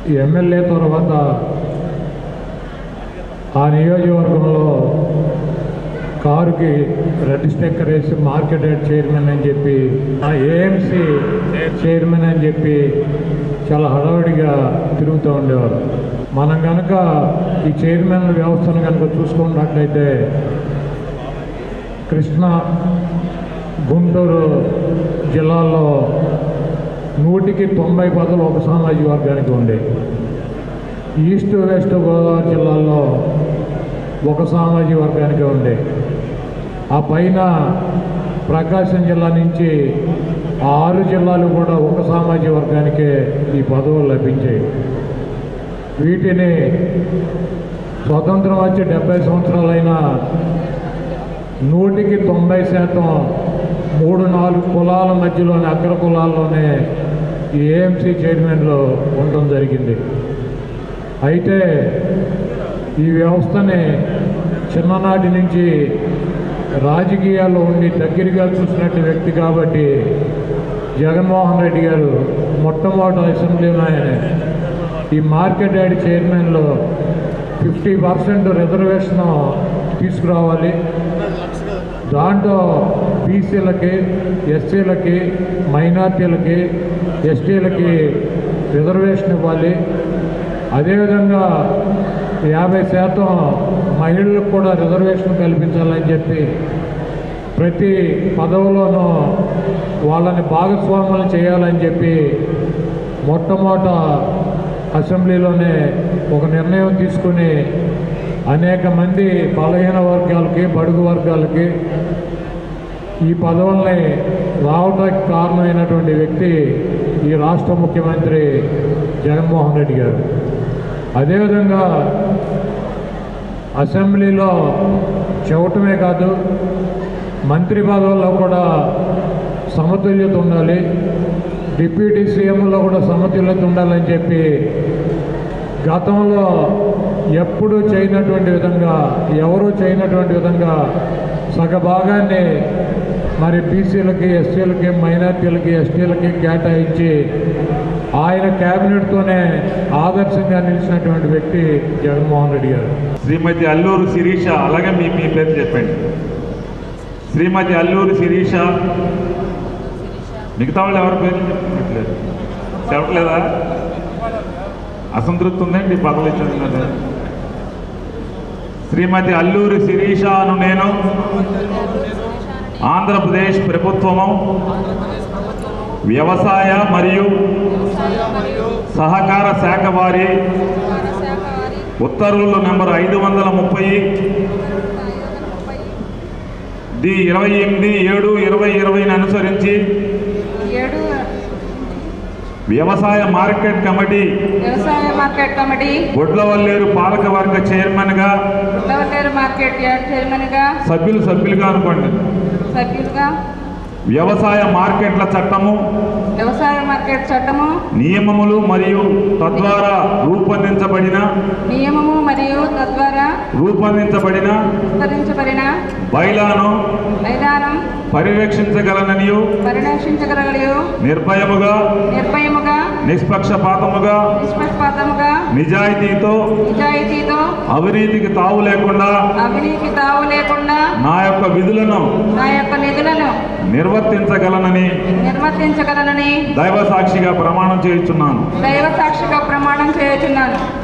MLA తర్వాత ఆ నియోజకవర్గంలో కారుకి రెడ్ స్టిక్కర్ వేసి మార్కెట్ యార్డ్ చైర్మన్ అని చెప్పి, ఆ ఏఎంసీ చైర్మన్ అని చెప్పి చాలా హడావుడిగా తిరుగుతూ ఉండేవారు. మనం కనుక ఈ చైర్మన్ వ్యవస్థను కనుక చూసుకున్నట్లయితే కృష్ణా, గుంటూరు జిల్లాల్లో 100కి 90 పదవులు ఒక సామాజిక వర్గానికి ఉండేవి. ఈస్ట్ వెస్ట్ గోదావరి జిల్లాల్లో ఒక సామాజిక వర్గానికి ఉండే. ఆ పైన ప్రకాశం జిల్లా నుంచి 6 జిల్లాలు కూడా ఒక సామాజిక వర్గానికే ఈ పదవులు లభించాయి. వీటిని స్వతంత్రం వచ్చి 70 సంవత్సరాలైనా 100కి 90% 3-4 కులాల మధ్యలోని అగ్ర కులాల్లోనే ఈ ఏఎంసీ చైర్మన్లో ఉండడం జరిగింది. అయితే ఈ వ్యవస్థని చిన్ననాటి నుంచి రాజకీయాల్లో ఉండి దగ్గరగా చూసినట్టు వ్యక్తి కాబట్టి జగన్మోహన్ రెడ్డి గారు మొట్టమొదటి అసెంబ్లీలో ఈ మార్కెట్ యార్డ్ చైర్మన్లో 50% రిజర్వేషన్ తీసుకురావాలి, దాంట్లో బీసీలకి, ఎస్సీలకి, మైనార్టీలకి, ఎస్టీలకి రిజర్వేషన్ ఇవ్వాలి, అదేవిధంగా 50% మహిళలకు కూడా రిజర్వేషన్ కల్పించాలని చెప్పి ప్రతి పదవిలోనూ వాళ్ళని భాగస్వాములు చేయాలని చెప్పి మొట్టమొదట అసెంబ్లీలోనే ఒక నిర్ణయం తీసుకుని అనేక మంది బలహీన వర్గాలకి, బడుగు వర్గాలకి ఈ పదవుల్ని రావడానికి కారణమైనటువంటి వ్యక్తి ఈ రాష్ట్ర ముఖ్యమంత్రి జగన్మోహన్ రెడ్డి గారు. అదేవిధంగా అసెంబ్లీలో చెప్పటమే కాదు, మంత్రి పదవుల్లో కూడా సమతుల్యత ఉండాలి, డిప్యూటీ సీఎంలో కూడా సమతుల్యత ఉండాలని చెప్పి గతంలో ఎప్పుడూ చేయనటువంటి విధంగా, ఎవరూ చేయనటువంటి విధంగా సగభాగాన్ని మరి బీసీలకి, ఎస్సీలకి, మైనార్టీలకి, ఎస్టీలకి కేటాయించి ఆయన క్యాబినెట్తోనే ఆదర్శంగా నిలిచినటువంటి వ్యక్తి జగన్మోహన్ రెడ్డి గారు. శ్రీమతి అల్లూరు శిరీష, అలాగే మీ పేరు చెప్పండి. శ్రీమతి అల్లూరు శిరీష. మిగతా వాళ్ళు ఎవరి పేరు చెప్పట్లేదు? చెప్పట్లేదా? అసంతృప్తి ఉందండి పదవులు ఇచ్చిన. శ్రీమతి అల్లూరి శిరీషను నేను ఆంధ్రప్రదేశ్ ప్రభుత్వము వ్యవసాయ మరియు సహకార శాఖ వారి ఉత్తర్వులు నంబర్ 530 28/7/2020 అనుసరించి వ్యవసాయ మార్కెట్ కమిటీ గుడ్లవల్లేరు పాలకవర్గ చైర్మన్గా సభ్యులుగా అనుకోండి. వ్యవసాయ మార్కెట్ల చట్టము నియమములు మరియు తద్వారా రూపొందించబడిన బైలాను పరిరక్షించగలననియు నిర్భయముగా నిష్పక్షపాతముగా నిజాయితీతో అవినీతికి తావు లేకుండా నా యొక్క విధులను నిర్వర్తించగలనని దైవ సాక్షిగా ప్రమాణం చేయుచున్నాను.